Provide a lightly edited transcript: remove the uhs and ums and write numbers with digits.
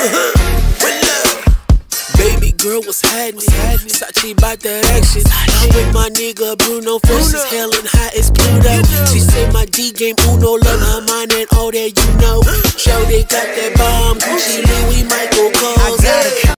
Baby girl, what's happening? Sachi bout that action. I'm with my nigga Bruno, fresh as hell and high as Pluto. She say my D game Uno, love her mind and all that you know. Show they got that bomb, Gucci, Louis, Michael Kors.